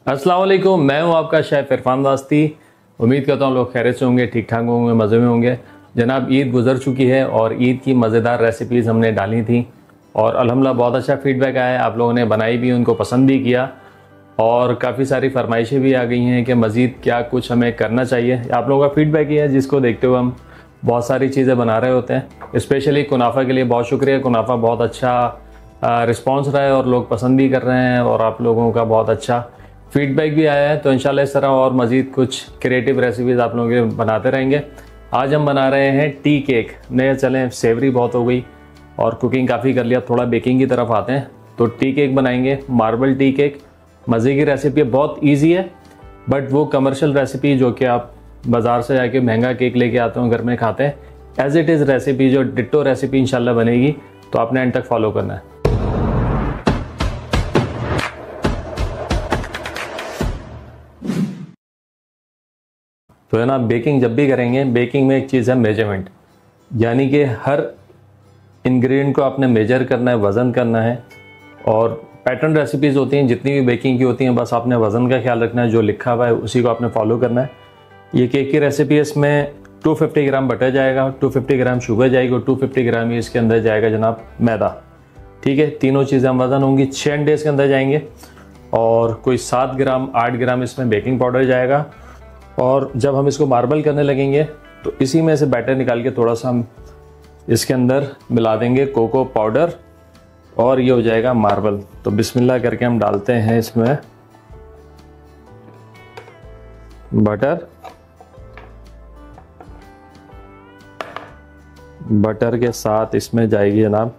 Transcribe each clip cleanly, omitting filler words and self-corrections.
अस्सलाम वालेकुम, मैं हूं आपका शेफ़ इरफान वास्ती। उम्मीद करता हूं लोग खैरियत से होंगे, ठीक ठाक होंगे, मज़े में होंगे। जनाब ईद गुज़र चुकी है और ईद की मज़ेदार रेसिपीज़ हमने डाली थी और अल्हम्दुलिल्लाह बहुत अच्छा फ़ीडबैक आया है। आप लोगों ने बनाई भी, उनको पसंद भी किया और काफ़ी सारी फरमाइशें भी आ गई हैं कि मज़ीद क्या कुछ हमें करना चाहिए। आप लोगों का फ़ीडबैक ही है जिसको देखते हुए हम बहुत सारी चीज़ें बना रहे होते हैं। स्पेशली कुनाफा के लिए बहुत शुक्रिया। कुनाफा बहुत अच्छा रिस्पॉन्स रहा है और लोग पसंद भी कर रहे हैं और आप लोगों का बहुत अच्छा फीडबैक भी आया है। तो इंशाल्लाह इस तरह और मज़ीद कुछ क्रिएटिव रेसिपीज़ आप लोगों के बनाते रहेंगे। आज हम बना रहे हैं टी केक। नए चलें, सेवरी बहुत हो गई और कुकिंग काफ़ी कर लिया, थोड़ा बेकिंग की तरफ आते हैं। तो टी केक बनाएंगे, मार्बल टी केक। मज़े की रेसिपी है, बहुत ईजी है, बट वो कमर्शियल रेसिपी जो कि आप बाज़ार से जाके महंगा केक लेके आते हो, घर में खाते हैं, एज इट इज़ रेसिपी जो डिट्टो रेसिपी इंशाल्लाह बनेगी। तो आपने एंड तक फॉलो करना है। तो है ना, बेकिंग जब भी करेंगे, बेकिंग में एक चीज़ है मेजरमेंट, यानी कि हर इंग्रेडिएंट को आपने मेजर करना है, वज़न करना है। और पैटर्न रेसिपीज़ होती हैं जितनी भी बेकिंग की होती हैं, बस आपने वज़न का ख्याल रखना है, जो लिखा हुआ है उसी को आपने फॉलो करना है। ये केक की रेसिपी है, इसमें 250 ग्राम बटर जाएगा, 250 ग्राम शुगर जाएगी और 250 ग्राम ही इसके अंदर जाएगा जनाब मैदा। ठीक है, तीनों चीज़ें हम वज़न होंगी। 6 अंडे इसके अंदर जाएंगे और कोई 7 ग्राम 8 ग्राम इसमें बेकिंग पाउडर जाएगा। और जब हम इसको मार्बल करने लगेंगे तो इसी में से बैटर निकाल के थोड़ा सा हम इसके अंदर मिला देंगे कोको पाउडर और ये हो जाएगा मार्बल। तो बिस्मिल्लाह करके हम डालते हैं इसमें बटर। बटर के साथ इसमें जाएगी जनाब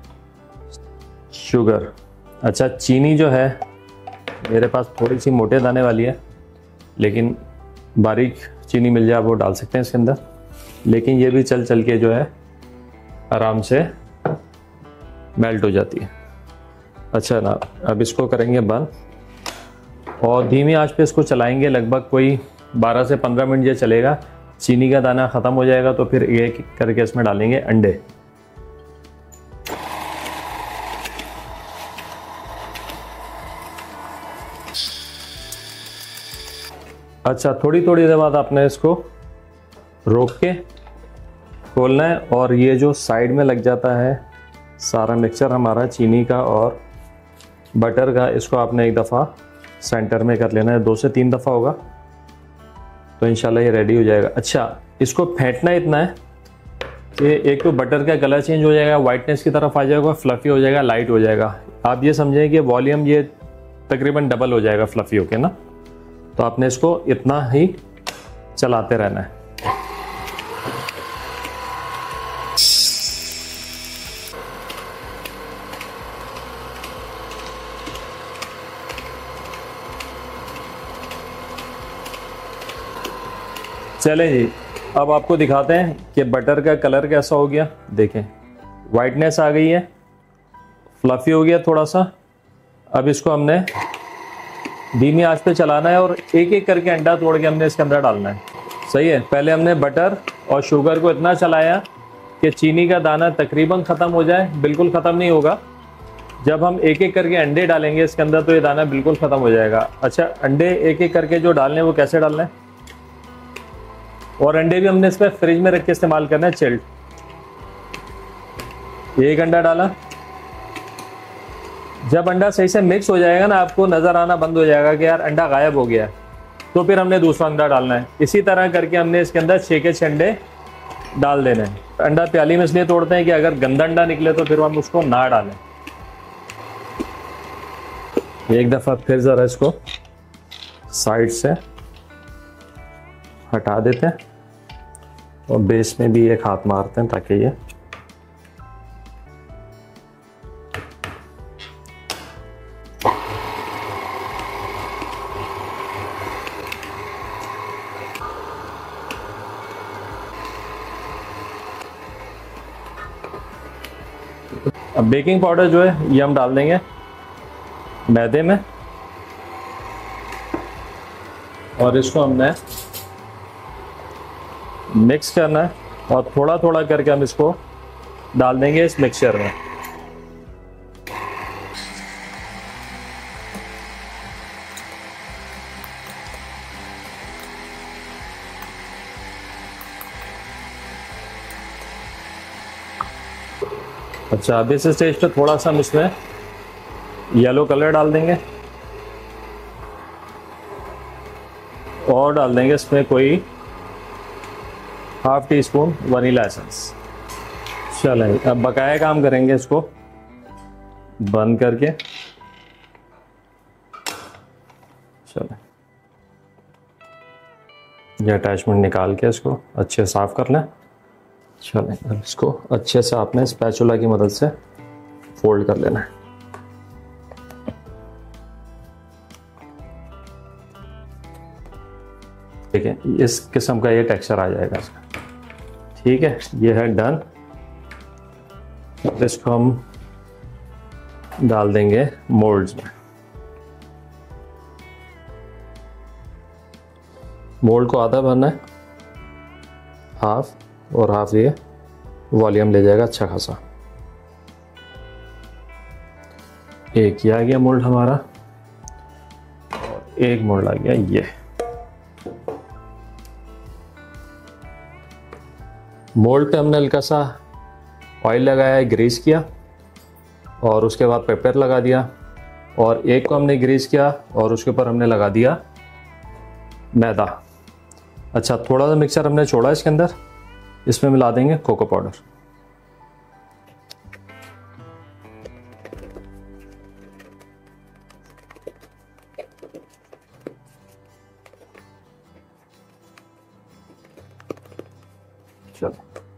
शुगर। अच्छा, चीनी जो है मेरे पास थोड़ी सी मोटे दाने वाली है, लेकिन बारीक चीनी मिल जाए वो डाल सकते हैं इसके अंदर, लेकिन ये भी चल चल के जो है आराम से मेल्ट हो जाती है। अच्छा ना, अब इसको करेंगे बंद और धीमी आंच पे इसको चलाएंगे। लगभग कोई 12 से 15 मिनट ये चलेगा। चीनी का दाना ख़त्म हो जाएगा तो फिर एक करके इसमें डालेंगे अंडे। अच्छा, थोड़ी थोड़ी देर बाद आपने इसको रोक के खोलना है और ये जो साइड में लग जाता है सारा मिक्सचर हमारा चीनी का और बटर का, इसको आपने एक दफ़ा सेंटर में कर लेना है। 2 से 3 दफ़ा होगा तो इंशाल्लाह ये रेडी हो जाएगा। अच्छा, इसको फेंटना इतना है कि एक तो बटर का कलर चेंज हो जाएगा, वाइटनेस की तरफ आ जाएगा, फ्लफ़ी हो जाएगा, लाइट हो जाएगा। आप ये समझें कि वॉल्यूम ये तकरीबन डबल हो जाएगा फ्लफ़ी होके ना। तो आपने इसको इतना ही चलाते रहना है। चलें जी, अब आपको दिखाते हैं कि बटर का कलर कैसा हो गया। देखें, वाइटनेस आ गई है, फ्लफी हो गया थोड़ा सा। अब इसको हमने धीमी आंच पे चलाना है और एक एक करके अंडा तोड़ के हमने इसके अंदर डालना है। सही है, पहले हमने बटर और शुगर को इतना चलाया कि चीनी का दाना तकरीबन ख़त्म हो जाए, बिल्कुल ख़त्म नहीं होगा। जब हम एक एक करके अंडे डालेंगे इसके अंदर तो ये दाना बिल्कुल ख़त्म हो जाएगा। अच्छा, अंडे एक एक करके जो डालने हैं वो कैसे डालना है, और अंडे भी हमने इसमें फ्रिज में रख के इस्तेमाल करना है, चिल्ड। एक अंडा डाला, जब अंडा सही से मिक्स हो जाएगा ना, आपको नजर आना बंद हो जाएगा कि यार अंडा गायब हो गया है, तो फिर हमने दूसरा अंडा डालना है। इसी तरह करके हमने इसके अंदर 6 के 6 अंडे डाल देने हैं। अंडा प्याली में इसलिए तोड़ते हैं कि अगर गंदा अंडा निकले तो फिर हम उसको ना डालें। एक दफा फिर जरा इसको साइड से हटा देते हैं और बेस में भी एक हाथ मारते हैं ताकि ये अब बेकिंग पाउडर जो है ये हम डाल देंगे मैदे में और इसको हमने मिक्स करना है और थोड़ा थोड़ा करके हम इसको डाल देंगे इस मिक्सचर में। अच्छा, अभी इस स्टेज पे थोड़ा सा हम इसमें येलो कलर डाल देंगे और डाल देंगे इसमें कोई ½ टीस्पून वनीला एसेंस। चलें, अब बकाया काम करेंगे, इसको बंद करके। चलें, ये अटैचमेंट निकाल के इसको अच्छे से साफ कर लें। चलें, अब इसको अच्छे से आपने स्पैचुला की मदद से फोल्ड कर लेना है। ठीक है, इस किस्म का ये टेक्सचर आ जाएगा इसका। ठीक है, ये है डन। इसको हम डाल देंगे मोल्ड्स में। मोल्ड को आधा भरना है, हाफ, और हाफ ये वॉल्यूम ले जाएगा अच्छा खासा। एक ये आ गया मोल्ड हमारा, और एक मोल्ड आ गया ये। मोल्ड पे हमने हल्का सा ऑयल लगाया, ग्रीस किया, और उसके बाद पेपर लगा दिया, और एक को हमने ग्रीस किया और उसके ऊपर हमने लगा दिया मैदा। अच्छा, थोड़ा सा मिक्सचर हमने छोड़ा इसके अंदर, इसमें मिला देंगे कोको पाउडर। चलो,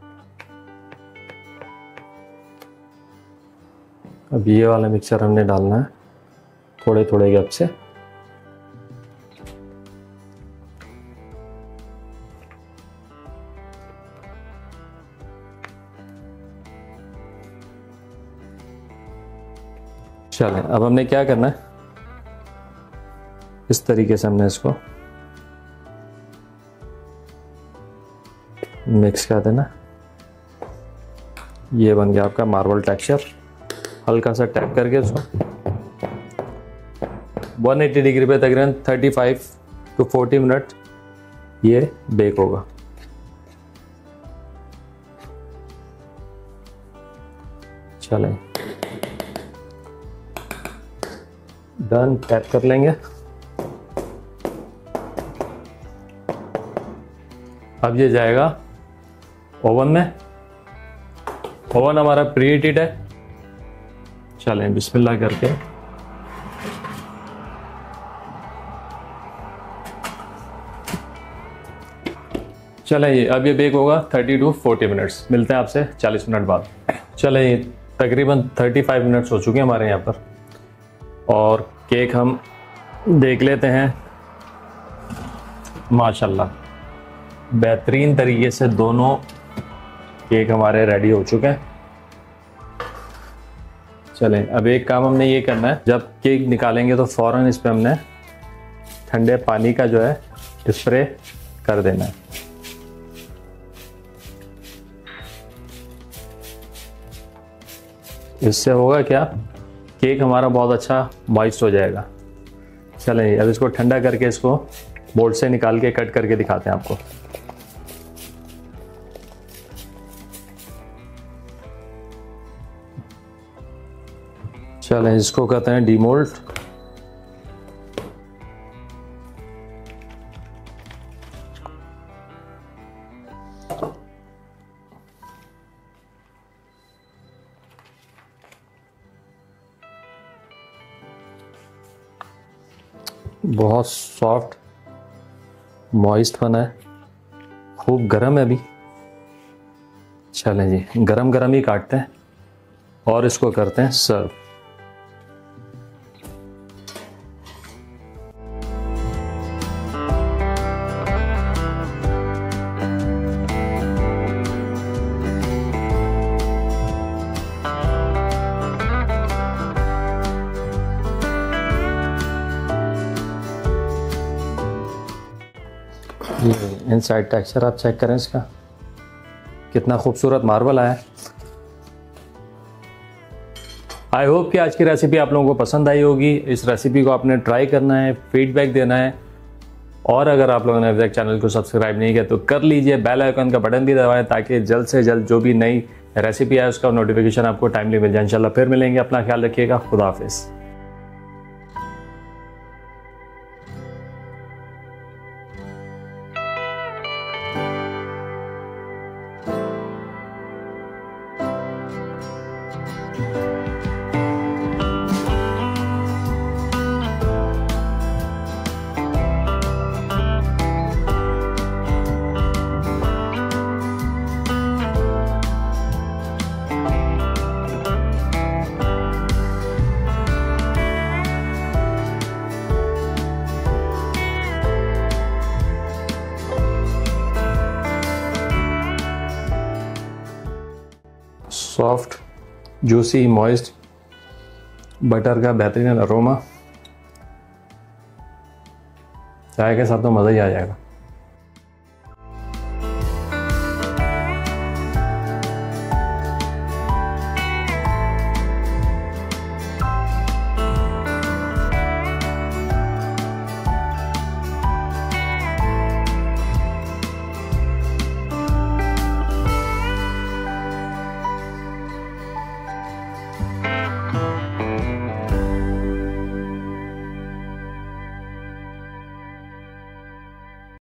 अब ये वाला मिक्सचर हमने डालना है थोड़े थोड़े गैप से। चलें, अब हमने क्या करना है, इस तरीके से हमने इसको मिक्स कर देना। ये बन गया आपका मार्बल टेक्सचर। हल्का सा टैप करके इसको 180 डिग्री पे तकरीबन 35 to 40 मिनट ये बेक होगा। चलें, डन, टैप कर लेंगे। अब ये जाएगा ओवन में। ओवन हमारा प्री हीटेड है। चलें, बिस्मिल्लाह करके चलें, ये अब ये बेक होगा 30 to 40 मिनट्स। मिलते हैं आपसे 40 मिनट बाद। चलें, ये तकरीबन 35 मिनट्स हो चुके हैं हमारे यहाँ पर, और केक हम देख लेते हैं। माशाल्लाह, बेहतरीन तरीके से दोनों केक हमारे रेडी हो चुके हैं। चलें, अब एक काम हमने ये करना है, जब केक निकालेंगे तो फ़ौरन इस पे हमने ठंडे पानी का जो है स्प्रे कर देना है। इससे होगा क्या, केक हमारा बहुत अच्छा मॉइस्ट हो जाएगा। चलें, अब इसको ठंडा करके इसको बोर्ड से निकाल के कट करके दिखाते हैं आपको। चलें, इसको कहते हैं डीमोल्ड। बहुत सॉफ्ट मॉइस्ट बना है, खूब गर्म है अभी। चलें जी, गरम गरम ही काटते हैं और इसको करते हैं सर्व। इनसाइड टेक्सचर आप चेक करें इसका, कितना खूबसूरत मार्बल आया है। आई होप कि आज की रेसिपी आप लोगों को पसंद आई होगी। इस रेसिपी को आपने ट्राई करना है, फीडबैक देना है, और अगर आप लोगों ने अभी तक चैनल को सब्सक्राइब नहीं किया तो कर लीजिए। बेल आइकन का बटन भी दबाएं ताकि जल्द से जल्द जो भी नई रेसिपी है उसका नोटिफिकेशन आपको टाइमली मिल जाए। इंशाल्लाह फिर मिलेंगे, अपना ख्याल रखिएगा, खुदा हाफिज़। सॉफ्ट, जूसी, मॉइस्ट, बटर का बेहतरीन अरोमा, चाय के साथ तो मज़ा ही आ जाएगा।